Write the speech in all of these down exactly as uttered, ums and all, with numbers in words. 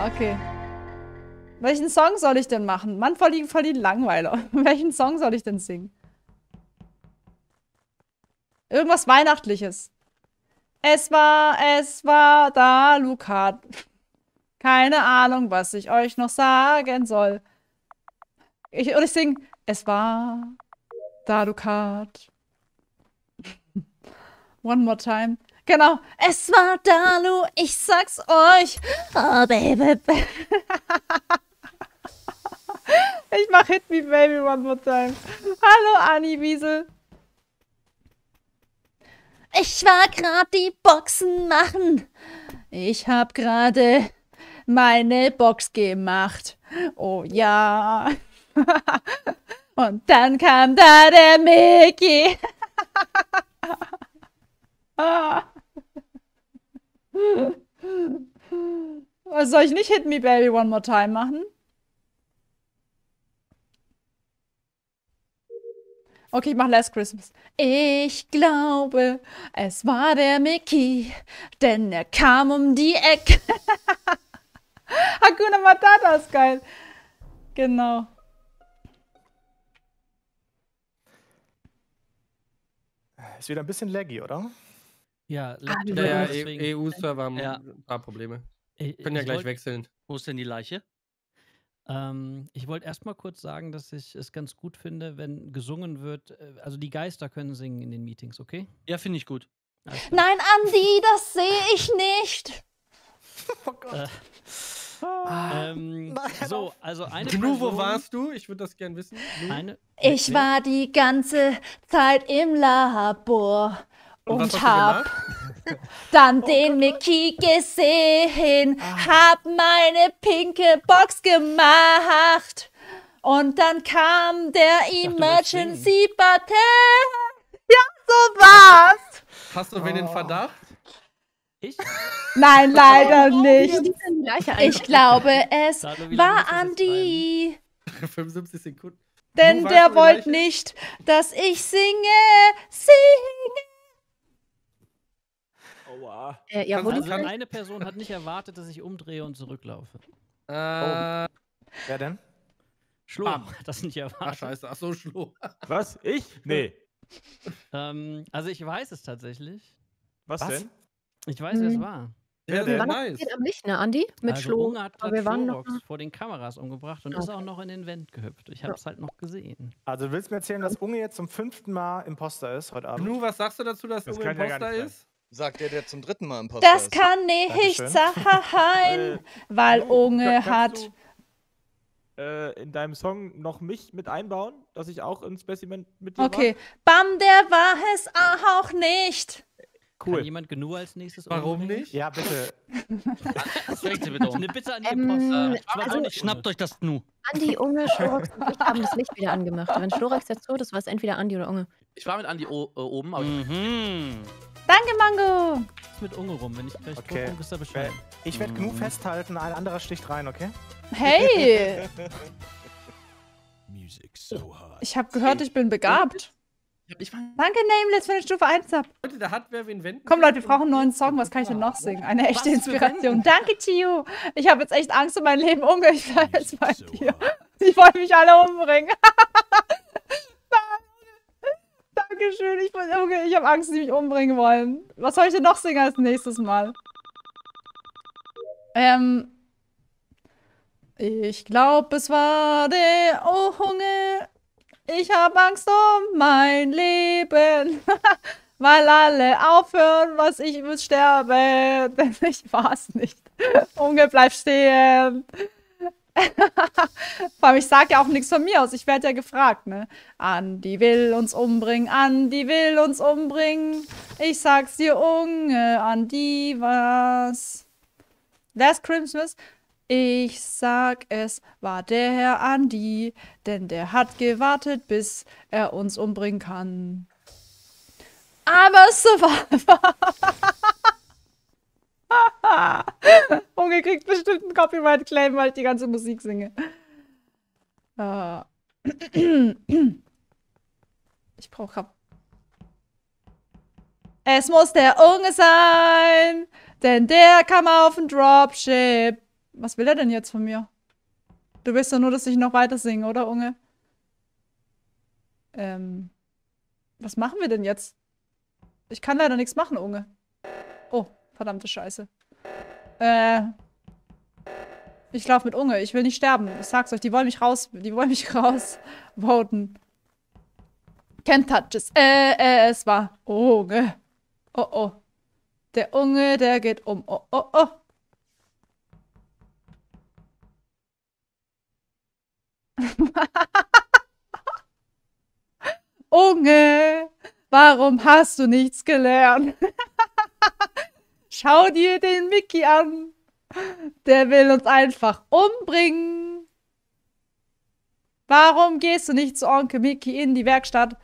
Okay. Welchen Song soll ich denn machen? Mann, voll die, voll die Langweiler. Welchen Song soll ich denn singen? Irgendwas Weihnachtliches. Es war, es war da, Lukat. Keine Ahnung, was ich euch noch sagen soll. Ich, und ich sing, es war da, Lukat. One more time. Genau. Es war da, Lu, ich sag's euch. Oh, Baby. Ich mach Hit Me Baby one more time. Hallo, Anni Wiesel. Ich war grad die Boxen machen. Ich hab gerade meine Box gemacht. Oh ja. Und dann kam da der Mickey. Was soll ich nicht Hit Me Baby one more time machen? Okay, ich mach Last Christmas. Ich glaube, es war der Mickey, denn er kam um die Ecke. Hakuna Matata ist geil. Genau. Ist wieder ein bisschen laggy, oder? Ja, Ah, Laptop, ja, ja, deswegen- E U-Server haben Ja. ein paar Probleme. Ich, Können ja ich gleich wollt- wechseln. Wo ist denn die Leiche? Ähm, ich wollte erstmal kurz sagen, dass ich es ganz gut finde, wenn gesungen wird. äh, Also die Geister können singen in den Meetings, okay? Ja, finde ich gut. Alles klar. Nein, Andi, das sehe ich nicht. Oh Gott. Äh, Ah, ähm, nein, hör so, auf. also eine Gnu, wo Person, warst du? Ich würde das gern wissen. Gnu? Eine, Ich Nee, war die ganze Zeit im Labor Und und, was hast du hab gemacht? dann den Mickey gesehen, hab meine pinke Box gemacht und dann kam der du wolltest Emergency Button. Ja, so war's. Hast du wen in Oh. Verdacht? Ich? Nein, leider Oh, nicht. ja. Ich Ich glaube, es Salo, wie lange war willst du das Andi. fünfundsiebzig Sekunden. Denn Du weißt der die wollte Leiche? nicht, dass ich singe, singe. Aua. Äh, ja, wo Kannst die du- Also eine Person hat nicht erwartet, dass ich umdrehe und zurücklaufe. Äh, Wer denn? Schlo Bam. hat das nicht ach, erwartet. scheiße. Ach so, Schlo. Was? Ich? Nee. Ähm, also ich weiß es tatsächlich. Was, Was? denn? Ich weiß, wer es Hm. war. Wer Wer denn? war Nice. das am Licht, ne, Andi? Mit also Schlo. Unge hat Aber gerade wir waren noch Schlorox vor den Kameras umgebracht und ist auch noch in den Vent gehüpft. Ich habe es halt noch gesehen. Also, du willst mir erzählen, dass Unge jetzt zum fünften Mal Imposter ist heute Abend? Gnu, was sagst du dazu, dass Das Unge kann ja gar Imposter nicht sein. ist? Sagt der, der zum dritten Mal Imposter Das ist. kann nicht Dankeschön. sein, Äh, weil Lu, Unge ka- hat. kannst du, äh, in deinem Song noch mich mit einbauen, dass ich auch ein Specimen mit dir Okay, Bam, der war es auch nicht. war? Cool. Kann jemand Gnu als nächstes Warum umbringen? nicht? Ja, bitte. Bringt sie bitte um. Eine Bitte an die Ähm, Imposter. Ich war also- auch nicht Schnappt euch das Gnu. Andi, Unge, Schlorax und ich haben das Licht wieder angemacht. Wenn Schlorax jetzt tot ist, war es entweder Andi oder Unge. Ich war mit Andi o äh, oben, aber Mhm. Danke, Mango. Was mit Unge rum? Wenn ich gleich Okay. tot bin, wisst ihr Bescheid. Ich werde Gnu festhalten, ein anderer sticht rein, okay? Hey, ich habe gehört, ich bin begabt. ich war Danke, Nameless, wenn ich Stufe eins hab. Leute, da hat wer wen wenden. Komm, Leute, wir brauchen einen neuen Song. Was kann ich denn noch singen? Eine echte Was für Inspiration. Danke, Tio. Ich habe jetzt echt Angst um mein Leben. Unge, ich bleibe jetzt bei dir. Die wollen mich alle umbringen. Dankeschön. Ich, bin- Unge, ich habe Angst, dass sie mich umbringen wollen. Was soll ich denn noch singen als nächstes Mal? Ähm. Ich glaube, es war der Oh, Unge. Ich habe Angst um mein Leben. Weil alle aufhören, was ich muss sterben. Denn ich war's nicht. Unge, bleib stehen. Vor allem, ich sag ja auch nichts von mir aus. Ich werde ja gefragt, ne? Andi will uns umbringen, Andi will uns umbringen. Ich sag's dir, Unge, Andi was? Last Christmas? Ich sag, es war der Herr Andi, denn der hat gewartet, bis er uns umbringen kann. Aber so war. Unge kriegt bestimmt einen Copyright-Claim, weil ich die ganze Musik singe. Äh. Ich brauche. Es muss der Unge sein, denn der kam auf ein Dropship. Was will er denn jetzt von mir? Du willst doch nur, dass ich noch weiter singe, oder, Unge? Ähm. Was machen wir denn jetzt? Ich kann leider nichts machen, Unge. Oh, verdammte Scheiße. Äh. Ich laufe mit Unge. Ich will nicht sterben. Ich sag's euch, die wollen mich raus. Die wollen mich raus voten. Can't touch it. Äh, äh, es war Unge. Oh, oh. Der Unge, der geht um. Oh, oh, oh. Unge, warum hast du nichts gelernt? Schau dir den Mickey an. Der will uns einfach umbringen. Warum gehst du nicht zu Onkel Mickey in die Werkstatt?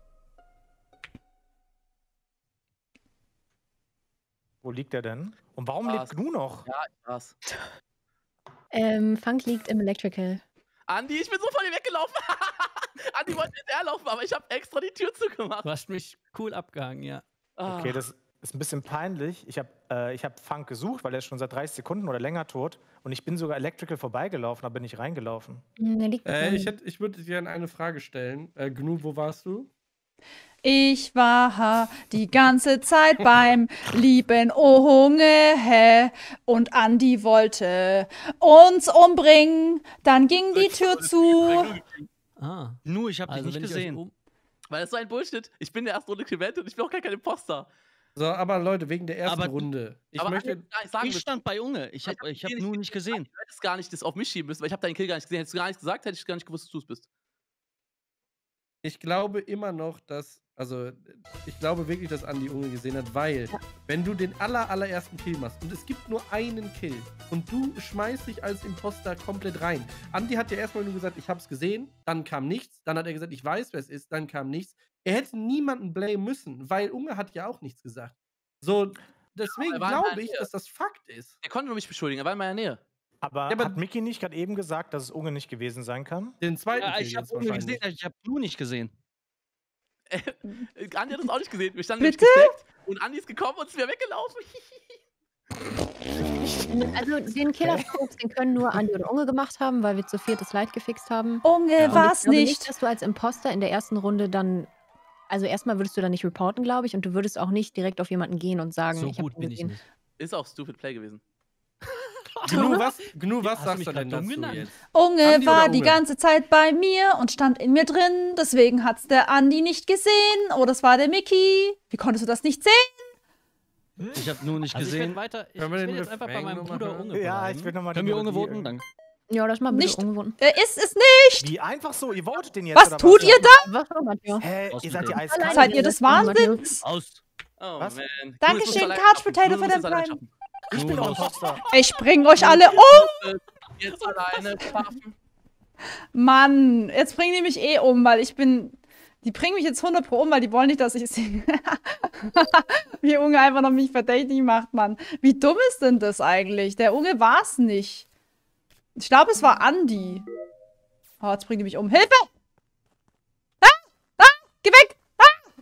Wo liegt er denn? Und warum Was? lebt Gnu noch? Ja, ich war's. Ähm, Funk liegt im Electrical. Andi, ich bin so von dir weggelaufen. Andi wollte hinterherlaufen, aber ich habe extra die Tür zugemacht. Du hast mich cool abgehangen, ja. Okay, Ah. das ist ein bisschen peinlich. Ich habe äh, ich hab Funk gesucht, weil er ist schon seit dreißig Sekunden oder länger tot. Und ich bin sogar Electrical vorbeigelaufen, aber bin nicht reingelaufen. Hm, er liegt Äh, ich äh, hätt, ich würde dir gerne eine Frage stellen. Äh, Gnu, wo warst du? Ich war die ganze Zeit beim lieben Unge, hä? Und Andi wollte uns umbringen. Dann ging die Tür zu. Ah. Nur, ich habe dich Also, nicht wenn ich euch gesehen. um Weil das ist so ein Bullshit. Ich bin der erste Runde Quivent und ich bin auch gar kein Imposter. So, aber Leute, wegen der ersten Aber- Runde. Ich aber möchte. Andi, nein, sagen Ich wir- stand bei Unge. Ich Ich habe hab ich den hab nicht nur nicht gesehen. Du hättest gar nicht das auf mich schieben müssen, weil ich habe deinen Kill gar nicht gesehen. Hättest du gar nichts gesagt, hätte ich gar nicht gewusst, dass du es bist. Ich glaube immer noch, dass. Also, ich glaube wirklich, dass Andi Unge gesehen hat, weil, wenn du den aller, allerersten Kill machst und es gibt nur einen Kill und du schmeißt dich als Imposter komplett rein. Andi hat ja erstmal nur gesagt, ich hab's gesehen, dann kam nichts, dann hat er gesagt, ich weiß, wer es ist, dann kam nichts. Er hätte niemanden blamen müssen, weil Unge hat ja auch nichts gesagt. So, deswegen er war in meiner glaube ich, Nähe. dass das Fakt ist. Er konnte nur mich beschuldigen, er war in meiner Nähe. Aber, Ja, aber- hat Mickey nicht gerade eben gesagt, dass es Unge nicht gewesen sein kann? Den zweiten Ja, Kill ich habe jetzt Unge wahrscheinlich. gesehen, ich habe nur nicht gesehen. Andi hat das auch nicht gesehen. Wir standen Bitte? nämlich gesteckt und Andi ist gekommen und ist wieder weggelaufen. Also den Killer-Scopes, den können nur Andi oder Unge gemacht haben, weil wir zu viert das Light gefixt haben. Unge Und ich war's glaube nicht. dass du als Imposter in der ersten Runde dann, also erstmal würdest du dann nicht reporten, glaube ich, und du würdest auch nicht direkt auf jemanden gehen und sagen, so ich habe gut ihn bin ich gesehen. nicht. Ist auch Stupid Play gewesen. Gnu, was, Gnu, was Hast du sagst mich du denn grad dumm dazu genannt? jetzt? Unge Andi oder war die Unge? ganze Zeit bei mir und stand in mir drin. Deswegen hat's der Andi nicht gesehen. Oder es war der Mickey. Wie konntest du das nicht sehen? Ich habe nur nicht Also ich gesehen. werde weiter, ich, ich Können wir will den jetzt einfach bei Refrain meinem noch mal Bruder hören? Unge Ja, bleiben. ich will nochmal Können wir Unge voten? Danke. Ja, das mal bitte Nicht- Unge voten. Er ist es nicht. Wie einfach so? Ihr votet den jetzt? Was oder tut ihr da? Was auch manchmal. Hä, Aus ihr mit seid die dem. eiskalt. Seid ihr des Wahnsinns? Aus. Oh, Was? man. Dankeschön, Du musst es Couch allein Potato, schaffen. für Du musst den es allein Prime. schaffen. Ich bin Nur doch raus. Imposter. Ich bring euch alle um. Jetzt alleine schaffen. Mann, jetzt bringen die mich eh um, weil ich bin. Die bringen mich jetzt hundert pro um, weil die wollen nicht, dass ich singe. Wie Unge einfach noch mich verdächtig macht, Mann. Wie dumm ist denn das eigentlich? Der Unge war's nicht. Ich glaube, es war Andi. Oh, jetzt bringen die mich um. Hilfe! Ah! Ah! Geh weg! Ah!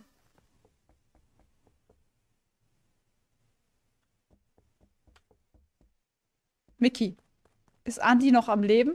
Mickey, ist Andi noch am Leben?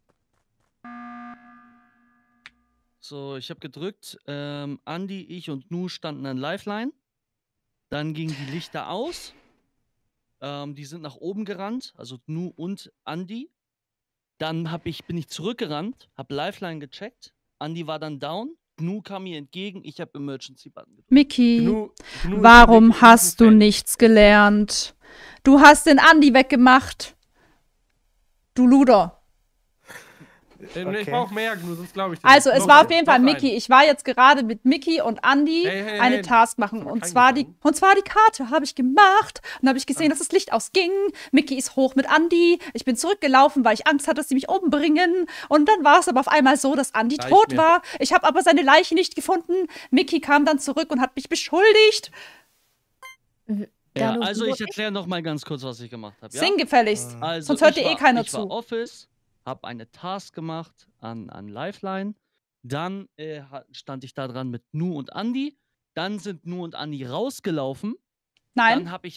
So, ich habe gedrückt. Ähm, Andi, ich und Nu standen an Lifeline. Dann gingen die Lichter aus. Ähm, die sind nach oben gerannt, also Nu und Andi. Dann hab ich, bin ich zurückgerannt, habe Lifeline gecheckt. Andi war dann down. Nu kam mir entgegen. Ich habe Emergency Button gedrückt. Mickey, Gnu, Gnu ist warum wirklich hast du ein Fan. nichts gelernt? Du hast den Andi weggemacht. Du Luder. Äh, Okay. Ich brauche mehr Gnu, sonst glaube ich dir Also, nicht. es Noch war ein, auf jeden Fall noch ein. Mickey. Ich war jetzt gerade mit Mickey und Andi Hey, hey, eine hey, Task machen. das war Und kein zwar, die, Gesang. und zwar die Karte habe ich gemacht. Und habe ich gesehen, dass das Licht ausging. Mickey ist hoch mit Andi. Ich bin zurückgelaufen, weil ich Angst hatte, dass sie mich umbringen. Und dann war es aber auf einmal so, dass Andi Reicht tot mir. war. Ich habe aber seine Leiche nicht gefunden. Mickey kam dann zurück und hat mich beschuldigt. Da Ja, du also so ich erkläre noch mal ganz kurz, was ich gemacht habe. Ja? Sing gefälligst. Also Sonst hört ich dir eh war- keiner ich zu. war Office, habe eine Task gemacht an, an Lifeline. Dann äh, ha- stand ich da dran mit Nu und Andi. Dann sind Nu und Andi rausgelaufen. Nein, Dann habe ich.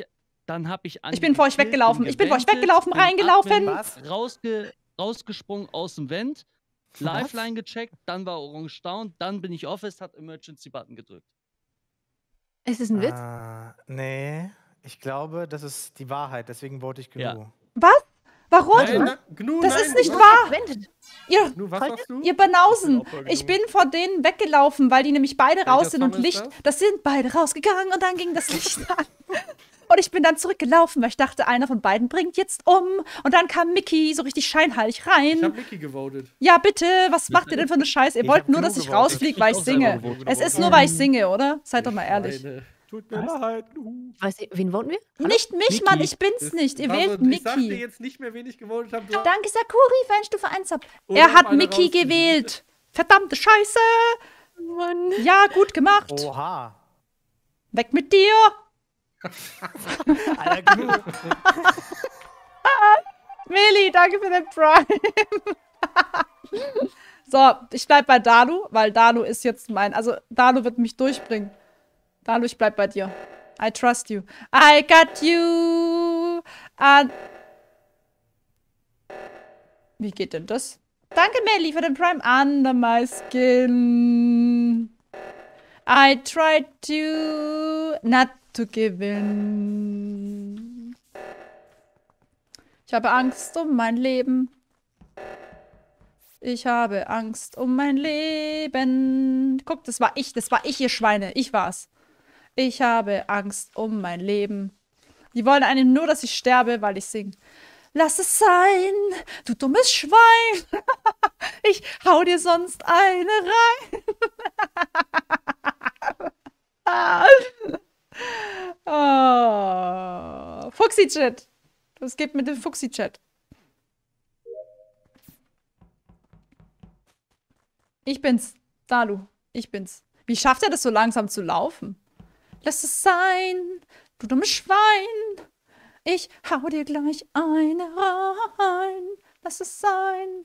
Dann habe ich Ich bin vor euch gekillt, weggelaufen. bin Ich bin vor euch gewendet, weggelaufen, bin reingelaufen. Admin, Was? Rausge rausgesprungen aus dem Vent, Was? Lifeline gecheckt, dann war Orange down, dann bin ich Office, hat Emergency Button gedrückt. Ist es ein Witz? Ah, nee, ich glaube, das ist die Wahrheit, deswegen vote ich Ja. Gnu. Was? Warum? Nein, na, Gnu, Das nein, ist nicht was? wahr. Wendet. Ihr, Gnu, was sagst du? ihr Banausen. Ich bin auch Ich Gnu. bin vor denen weggelaufen, weil die nämlich beide Welcher raus sind Song und ist Licht. das? Das sind beide rausgegangen und dann ging das Licht an. Und ich bin dann zurückgelaufen, weil ich dachte, einer von beiden bringt jetzt um. Und dann kam Mickey so richtig scheinheilig Ich rein. hab Mickey gewotet. Ja, bitte, was macht ihr denn für eine Scheiße? Ihr Ich wollt hab nur, Gnu dass ich gewotet. rausfliege, weil ich Ich auch selber singe. gewotet. Es ist nur, weil ich singe, oder? Seid doch mal ehrlich. Schweine. Tut mir leid. Gnu. Weiß ich, wen voten wir? Nicht mich, Mickey. Mann, ich bin's Das- nicht. Ihr also, wählt Ich sag dir Mickey. jetzt nicht mehr, wen ich gewotet habe. Danke, Sakuri, Fanstufe eins ab. Oder Er ob hat einer Mickey rausfliegt. gewählt. Verdammte Scheiße. Mann. Ja, gut gemacht. Oha. Weg mit dir. Alter, Gnu. Meli, danke für den Prime. So, ich bleib bei Dalu, weil Dalu ist jetzt mein. Also, Dalu wird mich durchbringen. Dalu, ich bleib bei dir. I trust you. I got you. And Wie geht denn das? Danke, Meli, für den Prime. Under my skin. I tried to not to give in. Ich habe Angst um mein Leben. Ich habe Angst um mein Leben. Guck, das war ich, das war ich, ihr Schweine. Ich war's. Ich habe Angst um mein Leben. Die wollen einem nur, dass ich sterbe, weil ich sing. Lass es sein, du dummes Schwein. Ich hau dir sonst eine rein. Oh. Fuchsi-Chat. Was geht mit dem Fuchsi-Chat? Ich bin's. Dalu. Ich bin's. Wie schafft er das so langsam zu laufen? Lass es sein, du dummes Schwein. Ich hau dir gleich eine rein. Lass es sein.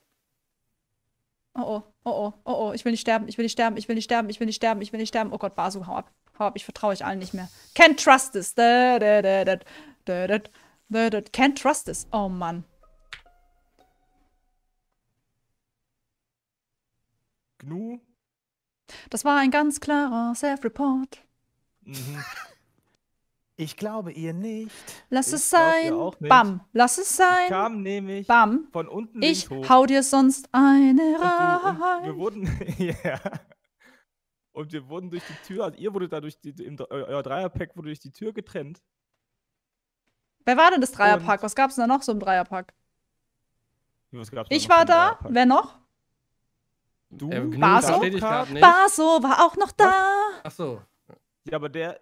Oh oh, oh oh, oh oh. Ich will nicht sterben, ich will nicht sterben, ich will nicht sterben, ich will nicht sterben, ich will nicht sterben. Oh Gott, Basu, hau ab. Hau ab, ich vertraue euch allen nicht mehr. Can't trust this. Da, da, da, da, da, da, da, da. Can't trust this. Oh Mann. Gnu. Das war ein ganz klarer Self-Report. Mhm. Ich glaube ihr nicht. Lass Ich es glaub dir sein. auch nicht. Bam. Lass es Ich sein. kam nämlich Bam. von unten Ich links hoch. hau dir sonst eine und, du, und wir rein. wurden. Ja. Und wir wurden durch die Tür, also ihr wurdet da durch die, im, euer Dreierpack wurde durch die Tür getrennt. Wer war denn das Dreierpack? Was gab's denn da noch so im Dreierpack? Was gab's da Ich noch war für einen da. Dreierpack? Wer noch? Du? Ähm, Gnu Baso? verstehe ich grad nicht. Baso war auch noch da. Achso. Ja, aber der.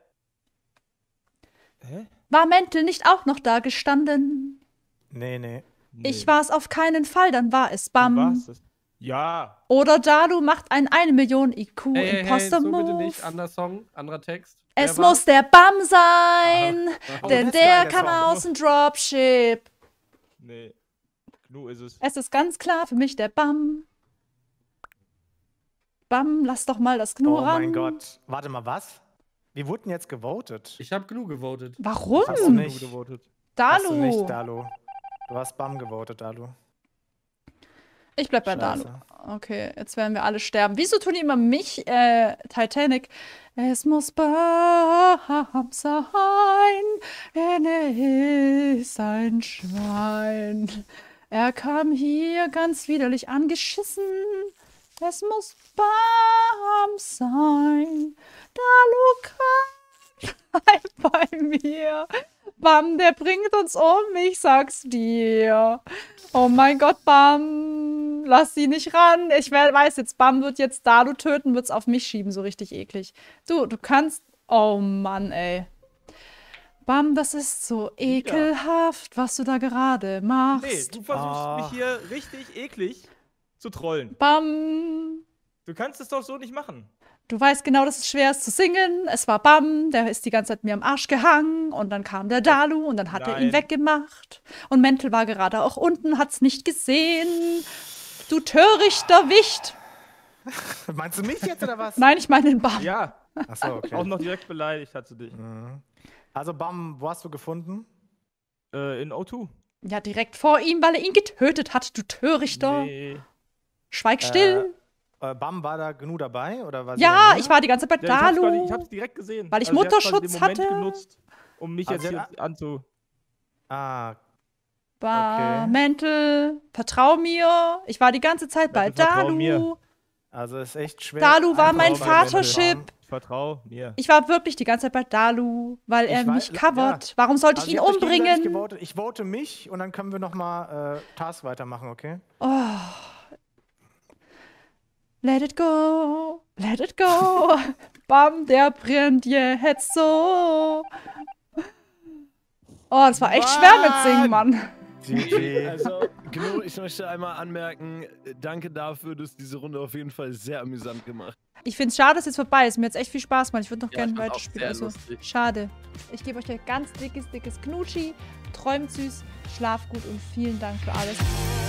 Hä? War Mäntel nicht auch noch da gestanden? Nee, nee. Nee. Ich war's auf keinen Fall, dann war es Du Bam. warst es. Ja. Oder Dalu macht ein eine Million I Q Hey, hey, hey, Imposter so bitte Move. nicht. Anderer Song, anderer Text. Es Wer muss der Bam sein, Oh, denn das ist der geil, der kam Song. aus dem Dropship. Nee. Gnu ist es. Es ist ganz klar für mich der Bam. Bam, lass doch mal das Gnu Oh ran. mein Gott. Warte mal, was? Wir wurden jetzt gewotet. Ich habe Gnu gewotet. Warum? Hast du Gnu nicht. gewotet. Hast du Dalu. nicht, Dalu. Du hast Bam gewotet, Dalu. Ich bleib bei Scheiße. Dalu. Okay, jetzt werden wir alle sterben. Wieso tun die immer mich, äh, Titanic? Es muss Bam sein, denn er ist ein Schwein. Er kam hier ganz widerlich angeschissen. Es muss Bam sein. Dalu kam bei mir. Bam, der bringt uns um, ich sag's dir. Oh mein Gott, Bam, lass sie nicht ran. Ich weiß jetzt, Bam wird jetzt Dalu töten, wird's auf mich schieben, so richtig eklig. Du, du kannst... Oh Mann, ey. Bam, das ist so ekelhaft, was du da gerade Nee, machst. du versuchst Ah. mich hier richtig eklig zu trollen. Bam, Du kannst es doch so nicht machen. du weißt genau, dass es schwer ist zu singen. Es war Bam, der ist die ganze Zeit mir am Arsch gehangen. Und dann kam der Dalu und dann hat er ihn Nein. weggemacht. Und Mäntel war gerade auch unten, hat's nicht gesehen. Du törichter Wicht. Meinst du mich jetzt oder was? Nein, ich meine den Bam. Ja, Achso, okay. auch noch direkt beleidigt hat sie dich. Mhm. Also, Bam, wo hast du gefunden? Äh, in O zwei. Ja, direkt vor ihm, weil er ihn getötet hat, du Törichter. Nee. Schweig still. Äh, äh, Bam, war da Gnu dabei? Oder war sie ja, in der ich war die ganze Zeit bei Ja, ich, hab's quasi, Dalu. ich hab's direkt gesehen. Weil ich Also, sie hat quasi Mutterschutz den Moment hatte. genutzt, um mich Also jetzt sie hier hat- anzu... Ah, Bah, Okay. Mäntel, vertrau mir. Ich war die ganze Zeit bei Mäntel, vertrau Dalu. mir. also ist echt schwer. Dalu war einfach mein bei Mäntel Vatership. fahren. Ich vertraue mir. Ich war wirklich die ganze Zeit bei Dalu, weil er Ich wei- mich ja. covert. Warum sollte Also ich ihn ihr habt euch gegenseitig umbringen? gewotet. Ich vote mich und dann können wir nochmal äh, Task weitermachen, okay? Oh. Let it go, let it go. Bam, der brennt jetzt so. Oh, das war echt schwer mit Singen, Mann. G G. Also, Gnu, ich möchte einmal anmerken, äh, danke dafür, dass diese Runde auf jeden Fall sehr amüsant gemacht. Ich find's schade, dass es jetzt vorbei ist. Mir hat's echt viel Spaß gemacht. Ich würde noch Ja, gerne ich fand's auch weiterspielen. sehr Also, lustig. schade. Ich gebe euch ein ganz dickes, dickes Knutschi. Träumt süß, schlaft gut und vielen Dank für alles.